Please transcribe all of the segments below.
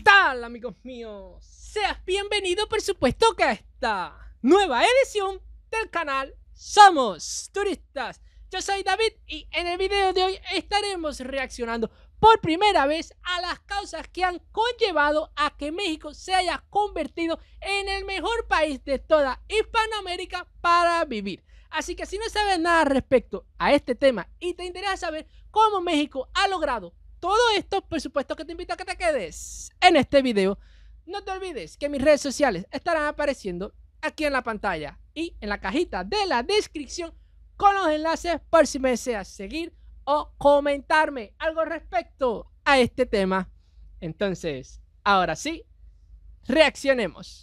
tal, amigos míos? Seas bienvenido, por supuesto, que a esta nueva edición del canal Somos Turistas. Yo soy David y en el video de hoy estaremos reaccionando por primera vez a las causas que han conllevado a que México se haya convertido en el mejor país de toda Hispanoamérica para vivir. Así que si no sabes nada respecto a este tema y te interesa saber cómo México ha logrado todo esto, por supuesto que te invito a que te quedes en este video. No te olvides que mis redes sociales estarán apareciendo aquí en la pantalla y en la cajita de la descripción con los enlaces por si me deseas seguir o comentarme algo respecto a este tema. Entonces, ahora sí, reaccionemos.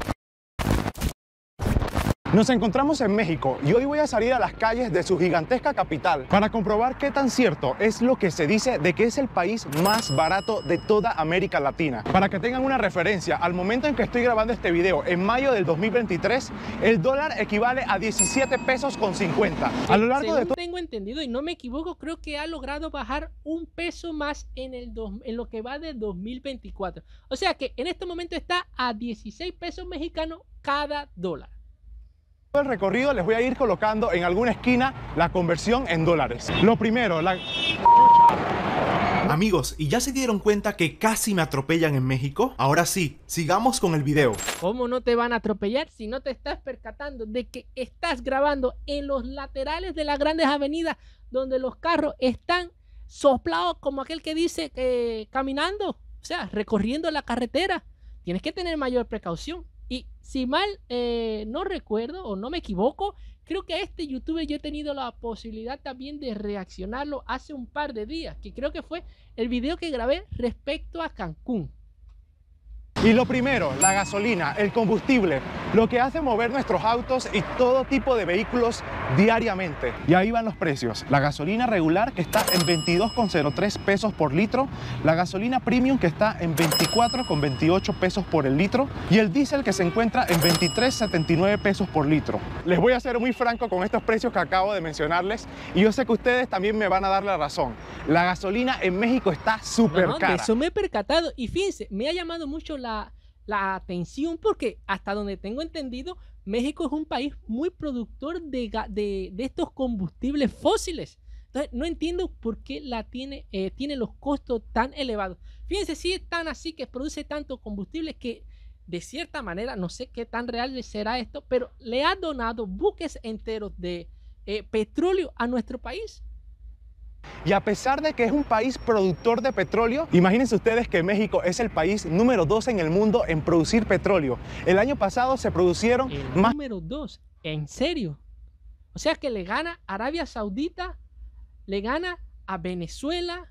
Nos encontramos en México y hoy voy a salir a las calles de su gigantesca capital para comprobar qué tan cierto es lo que se dice de que es el país más barato de toda América Latina. Para que tengan una referencia, al momento en que estoy grabando este video, en mayo del 2023, el dólar equivale a 17 pesos con 50. A lo largo de todo tengo entendido y no me equivoco, creo que ha logrado bajar un peso más en lo que va de 2024. O sea que en este momento está a 16 pesos mexicanos cada dólar. el recorrido les voy a ir colocando en alguna esquina la conversión en dólares. Lo primero, Amigos, ¿y ya se dieron cuenta que casi me atropellan en México? Ahora sí, sigamos con el video. ¿Cómo no te van a atropellar si no te estás percatando de que estás grabando en los laterales de las grandes avenidas donde los carros están soplados como aquel que dice caminando, o sea, recorriendo la carretera? Tienes que tener mayor precaución. Y si mal no recuerdo o no me equivoco, creo que a este youtuber yo he tenido la posibilidad también de reaccionarlo hace un par de días, que creo que fue el video que grabé respecto a Cancún. Y lo primero, la gasolina, el combustible, lo que hace mover nuestros autos y todo tipo de vehículos diariamente. Y ahí van los precios. La gasolina regular, que está en 22,03 pesos por litro. La gasolina premium, que está en 24,28 pesos por el litro. Y el diésel, que se encuentra en 23,79 pesos por litro. Les voy a ser muy franco con estos precios que acabo de mencionarles. Y yo sé que ustedes también me van a dar la razón. La gasolina en México está súper cara. De eso me he percatado. Y fíjense, me ha llamado mucho la atención porque hasta donde tengo entendido, México es un país muy productor de estos combustibles fósiles. Entonces no entiendo por qué tiene los costos tan elevados. Fíjense, si es tan así que produce tanto combustible que de cierta manera, no sé qué tan real será esto, pero le ha donado buques enteros de petróleo a nuestro país. Y a pesar de que es un país productor de petróleo, imagínense ustedes que México es el país número 2 en el mundo en producir petróleo. El año pasado se producieron más... Número 2, ¿en serio? O sea que le gana a Arabia Saudita, le gana a Venezuela.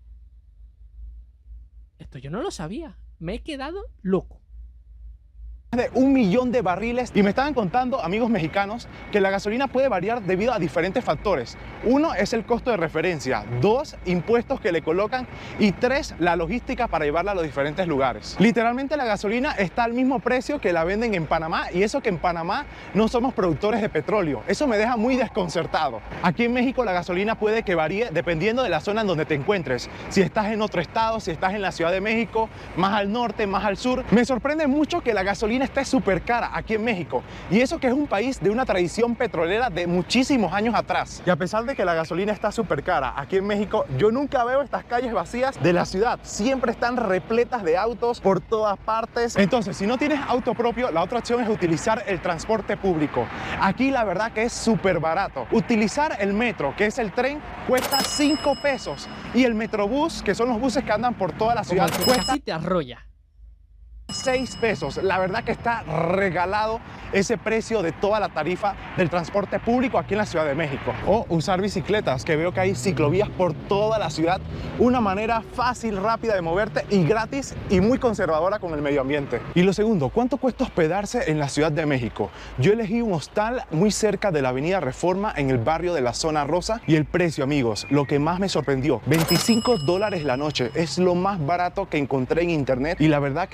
Esto yo no lo sabía, me he quedado loco. De 1 millón de barriles, y me estaban contando amigos mexicanos que la gasolina puede variar debido a diferentes factores. 1 es el costo de referencia, 2 impuestos que le colocan y 3 la logística para llevarla a los diferentes lugares. Literalmente la gasolina está al mismo precio que la venden en Panamá, y eso que en Panamá no somos productores de petróleo. Eso me deja muy desconcertado. Aquí en México la gasolina puede que varíe dependiendo de la zona en donde te encuentres. Si estás en otro estado, si estás en la Ciudad de México, más al norte, más al sur. Me sorprende mucho que la gasolina está súper cara aquí en México, y eso que es un país de una tradición petrolera de muchísimos años atrás. Y a pesar de que la gasolina está súper cara aquí en México, yo nunca veo estas calles vacías de la ciudad. Siempre están repletas de autos por todas partes. Entonces, si no tienes auto propio, la otra opción es utilizar el transporte público. Aquí la verdad que es súper barato. Utilizar el metro, que es el tren, cuesta 5 pesos, y el metrobús, que son los buses que andan por toda la ciudad, cuesta... Casi te arrolla. 6 pesos. La verdad que está regalado ese precio de toda la tarifa del transporte público aquí en la Ciudad de México. O usar bicicletas, que veo que hay ciclovías por toda la ciudad. Una manera fácil, rápida de moverte y gratis y muy conservadora con el medio ambiente. Y lo segundo, ¿cuánto cuesta hospedarse en la Ciudad de México? Yo elegí un hostal muy cerca de la Avenida Reforma en el barrio de la Zona Rosa, y el precio, amigos, lo que más me sorprendió, $25 la noche. Es lo más barato que encontré en internet y la verdad que está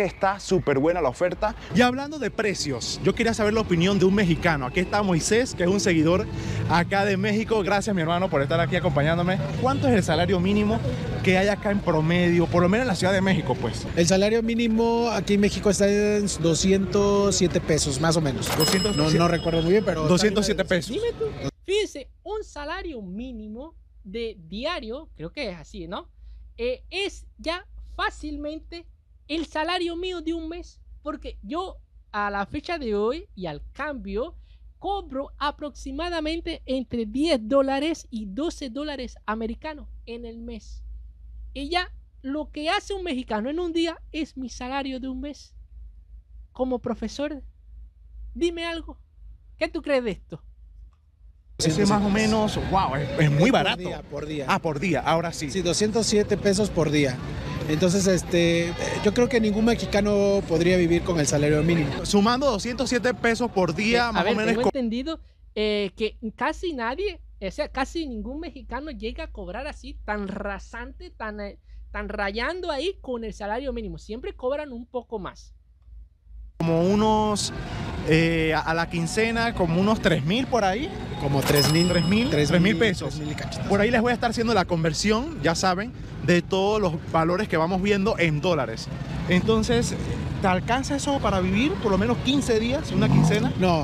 súper buena la oferta. Y hablando de precios, yo quería saber la opinión de un mexicano. Aquí está Moisés, que es un seguidor acá de México. Gracias, mi hermano, por estar aquí acompañándome. ¿Cuánto es el salario mínimo que hay acá en promedio, por lo menos en la Ciudad de México, pues? El salario mínimo aquí en México está en 207 pesos, más o menos. 200, no recuerdo muy bien, pero 207 pesos. Dime tú. Fíjense, un salario mínimo de diario, creo que es así, ¿no? Es ya fácilmente el salario mío de un mes, porque yo a la fecha de hoy y al cambio cobro aproximadamente entre $10 y $12 americanos en el mes. Y ya lo que hace un mexicano en un día es mi salario de un mes como profesor. Dime algo. ¿Qué tú crees de esto? Ese más o menos, wow, es muy barato. Por día. Ah, por día, ahora sí. Sí, 207 pesos por día. Entonces, yo creo que ningún mexicano podría vivir con el salario mínimo. Sumando 207 pesos por día, más o menos. Tengo entendido que casi nadie, o sea, casi ningún mexicano llega a cobrar así, tan rasante, tan rayando ahí con el salario mínimo. Siempre cobran un poco más. Como unos, a la quincena, como unos 3,000 por ahí. Como 3,000 pesos. 3,000 y cachitos. Por ahí les voy a estar haciendo la conversión, ya saben, de todos los valores que vamos viendo en dólares. Entonces, ¿te alcanza eso para vivir por lo menos 15 días, una quincena? No.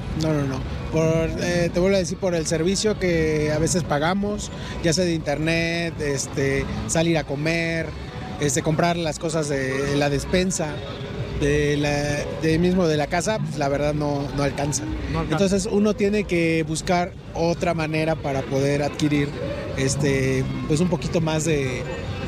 Te vuelvo a decir, por el servicio que a veces pagamos, ya sea de internet, salir a comer, comprar las cosas de la despensa, de la casa, pues la verdad no alcanza. Entonces uno tiene que buscar otra manera para poder adquirir pues un poquito más de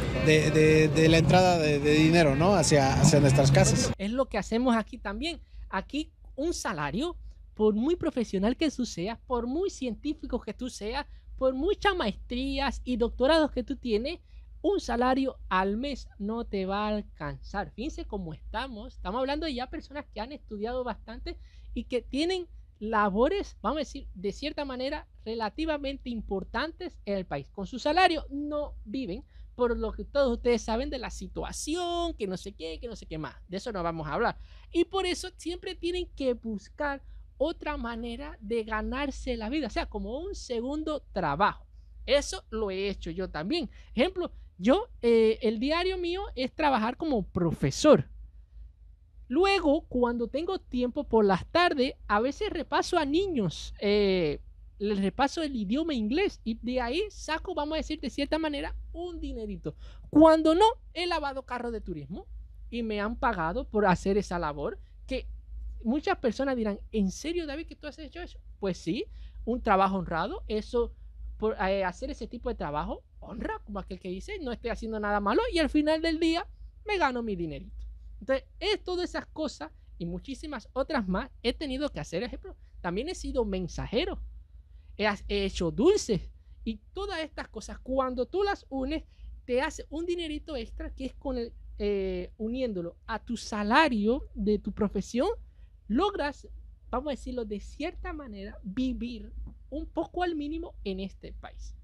la entrada de dinero, ¿no? hacia nuestras casas. Es lo que hacemos aquí también. Aquí un salario, por muy profesional que tú seas, por muy científico que tú seas, por muchas maestrías y doctorados que tú tienes, un salario al mes no te va a alcanzar. Fíjense cómo estamos hablando de ya personas que han estudiado bastante y que tienen labores, vamos a decir, de cierta manera relativamente importantes en el país. Con su salario no viven, por lo que todos ustedes saben de la situación, que no sé qué más. De eso no vamos a hablar. Y por eso siempre tienen que buscar otra manera de ganarse la vida, o sea, como un segundo trabajo. Eso lo he hecho yo también. Ejemplo, yo, el diario mío es trabajar como profesor. Luego, cuando tengo tiempo por las tardes, a veces repaso a niños, les repaso el idioma inglés y de ahí saco, vamos a decir, de cierta manera, un dinerito. Cuando no, he lavado carros de turismo y me han pagado por hacer esa labor, que muchas personas dirán, ¿en serio, David, que tú has hecho eso? Pues sí, un trabajo honrado, eso, por hacer ese tipo de trabajo, honra, como aquel que dice, no estoy haciendo nada malo y al final del día me gano mi dinerito. Entonces, todas esas cosas y muchísimas otras más he tenido que hacer. Ejemplo, también he sido mensajero, he hecho dulces y todas estas cosas, cuando tú las unes, te hace un dinerito extra que es con uniéndolo a tu salario de tu profesión, logras, vamos a decirlo de cierta manera, vivir un poco al mínimo en este país.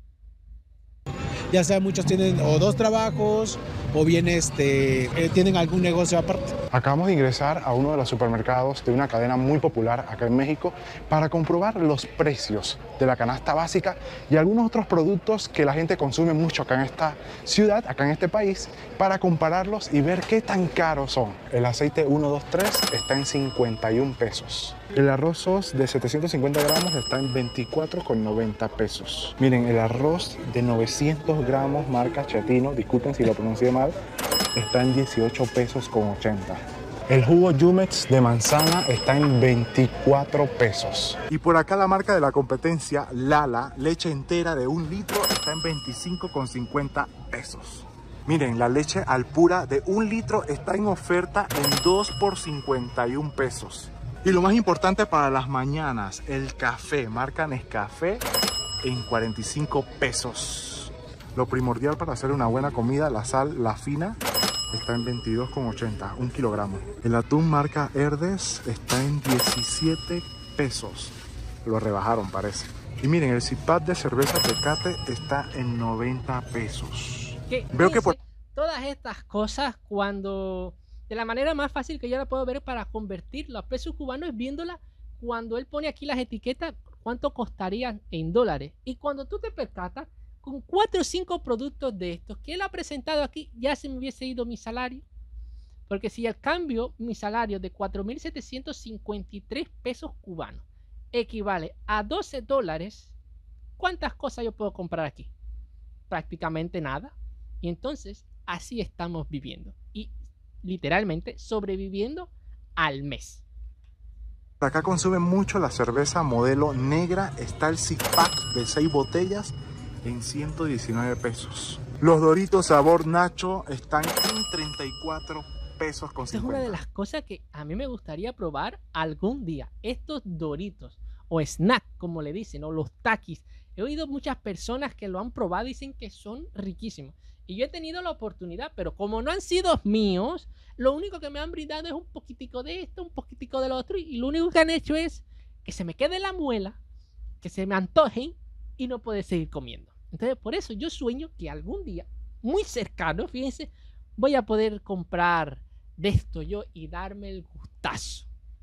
Ya sea muchos tienen o dos trabajos o bien tienen algún negocio aparte. Acabamos de ingresar a uno de los supermercados de una cadena muy popular acá en México para comprobar los precios de la canasta básica y algunos otros productos que la gente consume mucho acá en esta ciudad, acá en este país, para compararlos y ver qué tan caros son. El aceite 123 está en 51 pesos. El arroz SOS de 750 gramos está en 24,90 pesos. Miren, el arroz de 900 gramos marca Chatino, disculpen si lo pronuncié mal, está en 18 pesos con 80. El jugo Jumex de manzana está en 24 pesos. Y por acá la marca de la competencia, Lala, leche entera de 1 litro, está en 25,50 pesos. Miren, la leche Alpura de 1 litro está en oferta en 2 por 51 pesos. Y lo más importante para las mañanas, el café, marca Nescafé, en 45 pesos. Lo primordial para hacer una buena comida, la sal, la fina, está en 22,80, 1 kilogramo. El atún marca Herdes está en 17 pesos. Lo rebajaron, parece. Y miren, el Zipat de cerveza Tecate está en 90 pesos. Veo que todas estas cosas, cuando de la manera más fácil que yo la puedo ver para convertirlo a pesos cubanos es viéndola cuando él pone aquí las etiquetas, cuánto costarían en dólares. Y cuando tú te percatas, con 4 o 5 productos de estos que él ha presentado aquí, ya se me hubiese ido mi salario. Porque si al cambio, mi salario de 4.753 pesos cubanos equivale a 12 dólares, ¿cuántas cosas yo puedo comprar aquí? Prácticamente nada. Y entonces, así estamos viviendo. Y literalmente sobreviviendo al mes. Acá consumen mucho la cerveza modelo negra. Está el six pack de 6 botellas en 119 pesos. Los Doritos sabor Nacho están en 34 pesos con 50. Esta es una de las cosas que a mí me gustaría probar algún día. Estos Doritos o snack, como le dicen, o los Takis. He oído muchas personas que lo han probado y dicen que son riquísimos. Y yo he tenido la oportunidad, pero como no han sido míos, lo único que me han brindado es un poquitico de esto, un poquitico de lo otro. Y lo único que han hecho es que se me quede la muela, que se me antojen y no poder seguir comiendo. Entonces, por eso yo sueño que algún día, muy cercano, fíjense, voy a poder comprar de esto yo y darme el gustazo.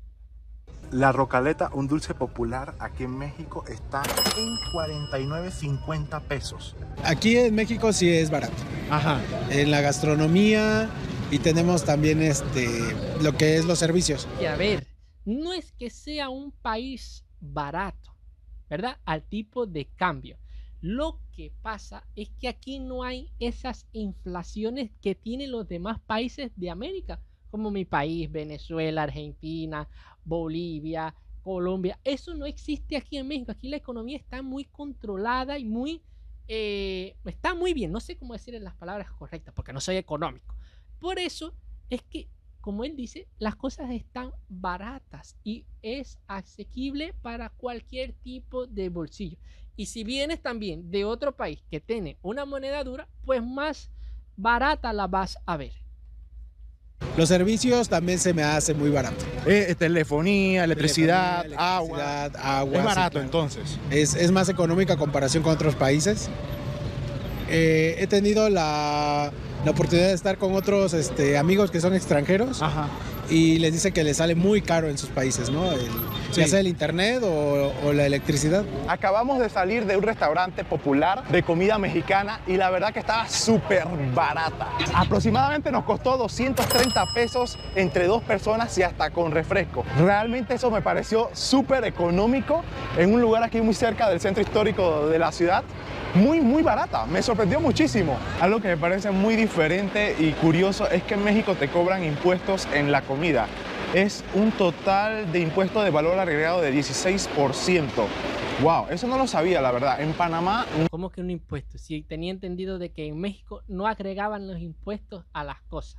La rocaleta, un dulce popular aquí en México, está en 49.50 pesos. Aquí en México sí es barato. Ajá. En la gastronomía y tenemos también lo que es los servicios. Y a ver, no es que sea un país barato, ¿verdad? Al tipo de cambio. Lo que pasa es que aquí no hay esas inflaciones que tienen los demás países de América, como mi país, Venezuela, Argentina, Bolivia, Colombia. Eso no existe aquí en México. Aquí la economía está muy controlada y está muy bien. No sé cómo decir las palabras correctas porque no soy económico. Por eso es que, como él dice, las cosas están baratas y es asequible para cualquier tipo de bolsillo. Y si vienes también de otro país que tiene una moneda dura, pues más barata la vas a ver. Los servicios también se me hace muy barato. Telefonía, electricidad, agua. Agua. Es barato, sí, claro. Entonces. Es más económica en comparación con otros países. He tenido la oportunidad de estar con otros amigos que son extranjeros. Ajá. Y les dice que les sale muy caro en sus países, ¿no? Sí. Ya sea el internet o la electricidad. Acabamos de salir de un restaurante popular de comida mexicana y la verdad que estaba súper barata. Aproximadamente nos costó 230 pesos entre 2 personas y hasta con refresco. Realmente eso me pareció súper económico en un lugar aquí muy cerca del centro histórico de la ciudad. Muy barata, me sorprendió muchísimo. Algo que me parece muy diferente y curioso es que en México te cobran impuestos en la comida. Es un total de impuesto de valor agregado de 16%. Wow, eso no lo sabía, la verdad. En Panamá... ¿Cómo que un impuesto? Si tenía entendido de que en México no agregaban los impuestos a las cosas.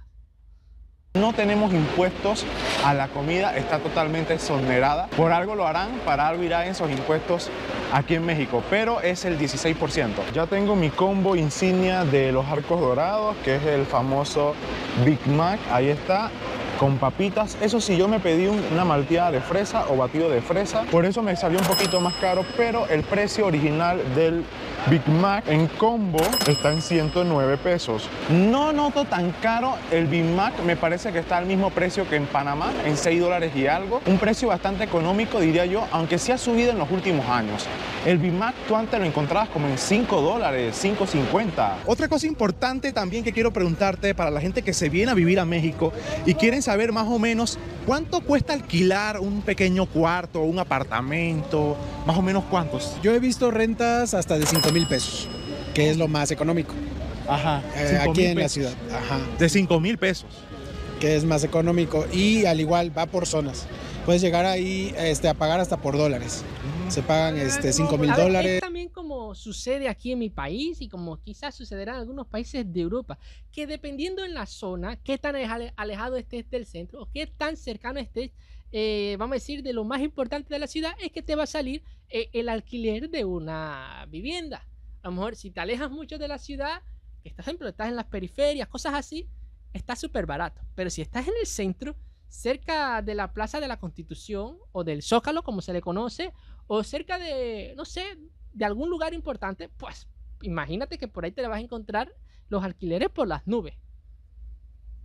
No tenemos impuestos a la comida, está totalmente exonerada. Por algo lo harán, para algo irán esos impuestos aquí en México, pero es el 16%. Ya tengo mi combo insignia de los Arcos Dorados, que es el famoso Big Mac, ahí está, con papitas. Eso sí, yo me pedí una malteada de fresa o batido de fresa, por eso me salió un poquito más caro, pero el precio original del Big Mac en combo está en 109 pesos. No noto tan caro el Big Mac, me parece que está al mismo precio que en Panamá, en 6 dólares y algo. Un precio bastante económico, diría yo, aunque sí ha subido en los últimos años. El Big Mac tú antes lo encontrabas como en 5 dólares, 5.50. Otra cosa importante también que quiero preguntarte para la gente que se viene a vivir a México y quieren saber más o menos cuánto cuesta alquilar un pequeño cuarto o un apartamento, más o menos cuántos. Yo he visto rentas hasta de 5,000 pesos, que es lo más económico. Ajá. Aquí en la ciudad. Ajá. De 5,000 pesos. Que es más económico y al igual va por zonas. Puedes llegar ahí a pagar hasta por dólares. Se pagan 5,000 dólares. Es también como sucede aquí en mi país y como quizás sucederá en algunos países de Europa, que dependiendo en la zona, qué tan alejado estés del centro o qué tan cercano estés, vamos a decir, de lo más importante de la ciudad, es que te va a salir el alquiler de una vivienda. A lo mejor si te alejas mucho de la ciudad, que por ejemplo estás en las periferias, cosas así, está súper barato. Pero si estás en el centro, cerca de la Plaza de la Constitución o del Zócalo, como se le conoce, o cerca de, no sé, de algún lugar importante, pues imagínate que por ahí te vas a encontrar los alquileres por las nubes.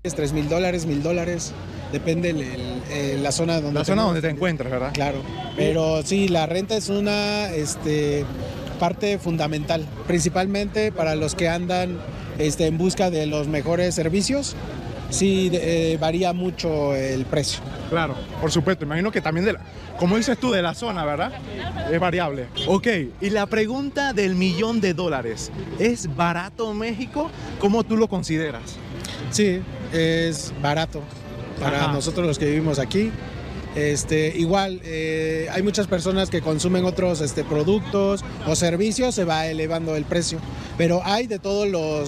Es $3,000, $1,000, depende la zona donde La zona donde te encuentres, ¿verdad? Claro, pero sí, la renta es una parte fundamental, principalmente para los que andan en busca de los mejores servicios. Sí, varía mucho el precio. Claro, por supuesto. Imagino que también, como dices tú, de la zona, ¿verdad? Es variable. Ok, y la pregunta del $1,000,000. ¿Es barato México? ¿Cómo tú lo consideras? Sí, es barato para nosotros los que vivimos aquí. Igual, hay muchas personas que consumen otros productos o servicios, se va elevando el precio, pero hay de todos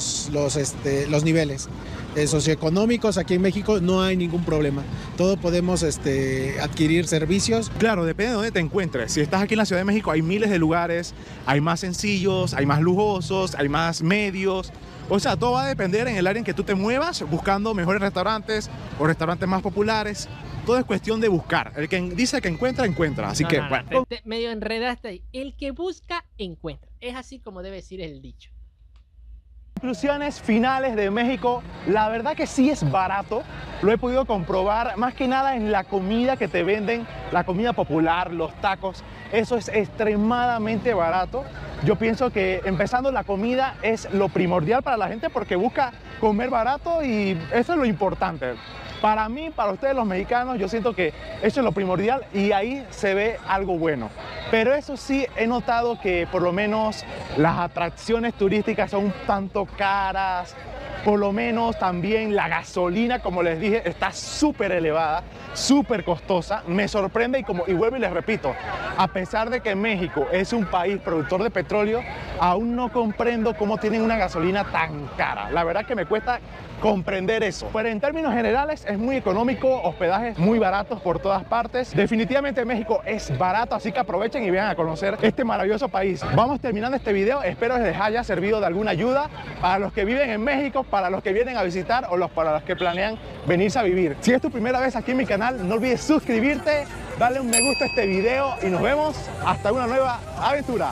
los niveles. Socioeconómicos aquí en México no hay ningún problema. Todos podemos adquirir servicios. Claro, depende de dónde te encuentres. Si estás aquí en la Ciudad de México hay miles de lugares, hay más sencillos, hay más lujosos, hay más medios. O sea, todo va a depender en el área en que tú te muevas, buscando mejores restaurantes o restaurantes más populares. Todo es cuestión de buscar. El que dice que encuentra, encuentra. Así que, bueno. Medio enredaste ahí. El que busca, encuentra. Es así como debe decir el dicho. Conclusiones finales de México. La verdad que sí es barato. Lo he podido comprobar más que nada en la comida que te venden, la comida popular, los tacos. Eso es extremadamente barato. Yo pienso que empezando la comida es lo primordial para la gente porque busca comer barato y eso es lo importante. Para mí, para ustedes los mexicanos, yo siento que eso es lo primordial y ahí se ve algo bueno. Pero eso sí, he notado que por lo menos las atracciones turísticas son un tanto caras. Por lo menos también la gasolina, como les dije, está súper elevada, súper costosa. Me sorprende y vuelvo y les repito, a pesar de que México es un país productor de petróleo, aún no comprendo cómo tienen una gasolina tan cara. La verdad que me cuesta comprender eso. Pero en términos generales es muy económico, hospedajes muy baratos por todas partes. Definitivamente México es barato, así que aprovechen y vengan a conocer este maravilloso país. Vamos terminando este video, espero les haya servido de alguna ayuda para los que viven en México, para los que vienen a visitar o para los que planean venirse a vivir. Si es tu primera vez aquí en mi canal, no olvides suscribirte, darle un me gusta a este video y nos vemos hasta una nueva aventura.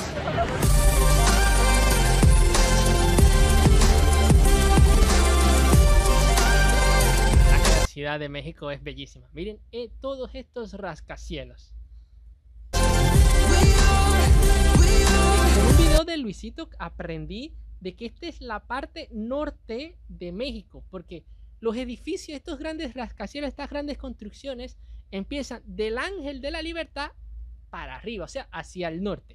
Ciudad de México es bellísima. Miren todos estos rascacielos. En un video de Luisito aprendí de que esta es la parte norte de México, porque los edificios, estos grandes rascacielos, estas grandes construcciones, empiezan del Ángel de la Libertad para arriba, o sea, hacia el norte.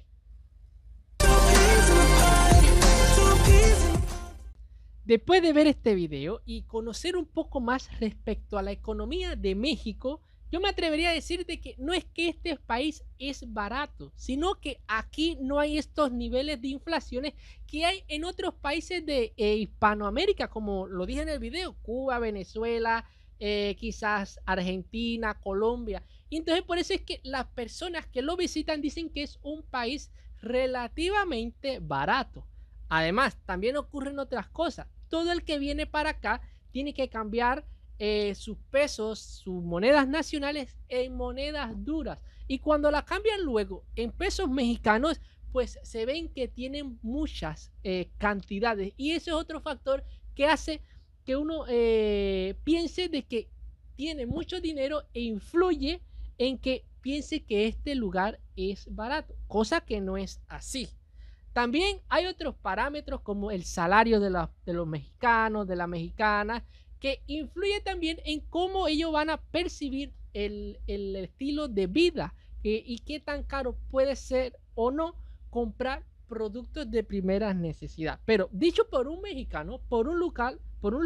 Después de ver este video y conocer un poco más respecto a la economía de México, yo me atrevería a decirte que no es que este país es barato, sino que aquí no hay estos niveles de inflaciones que hay en otros países de Hispanoamérica, como lo dije en el video, Cuba, Venezuela, quizás Argentina, Colombia. Y entonces por eso es que las personas que lo visitan dicen que es un país relativamente barato. Además, también ocurren otras cosas. Todo el que viene para acá tiene que cambiar sus pesos, sus monedas nacionales en monedas duras. Y cuando la cambian luego en pesos mexicanos, pues se ven que tienen muchas cantidades. Y ese es otro factor que hace que uno piense de que tiene mucho dinero e influye en que piense que este lugar es barato, cosa que no es así. También hay otros parámetros como el salario de los mexicanos, de la mexicana, que influye también en cómo ellos van a percibir el estilo de vida y qué tan caro puede ser o no comprar productos de primera necesidad. Pero dicho por un mexicano, por un local,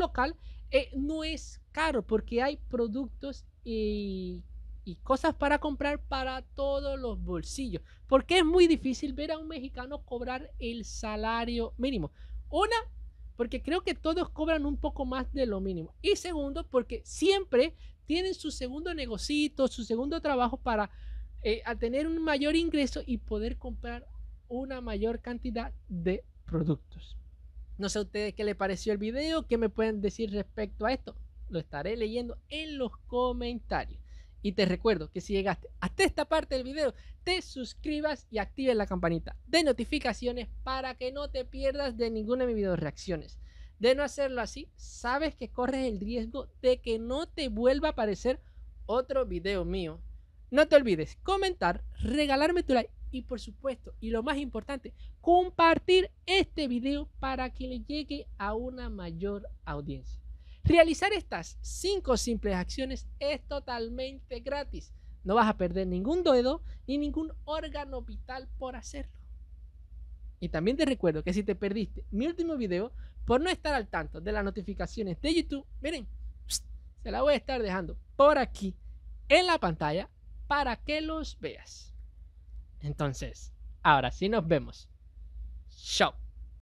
no es caro porque hay productos y cosas para comprar para todos los bolsillos, porque es muy difícil ver a un mexicano cobrar el salario mínimo. Una, porque creo que todos cobran un poco más de lo mínimo, y segundo, porque siempre tienen su segundo negocito, su segundo trabajo para tener un mayor ingreso y poder comprar una mayor cantidad de productos. No sé a ustedes qué les pareció el video, qué me pueden decir respecto a esto, lo estaré leyendo en los comentarios. Y te recuerdo que si llegaste hasta esta parte del video, te suscribas y actives la campanita de notificaciones para que no te pierdas de ninguna de mis video reacciones. De no hacerlo así, sabes que corres el riesgo de que no te vuelva a aparecer otro video mío. No te olvides comentar, regalarme tu like y por supuesto, y lo más importante, compartir este video para que le llegue a una mayor audiencia. Realizar estas 5 simples acciones es totalmente gratis. No vas a perder ningún dedo ni ningún órgano vital por hacerlo. Y también te recuerdo que si te perdiste mi último video por no estar al tanto de las notificaciones de YouTube, miren, se la voy a estar dejando por aquí en la pantalla para que los veas. Entonces, ahora sí nos vemos. Chao.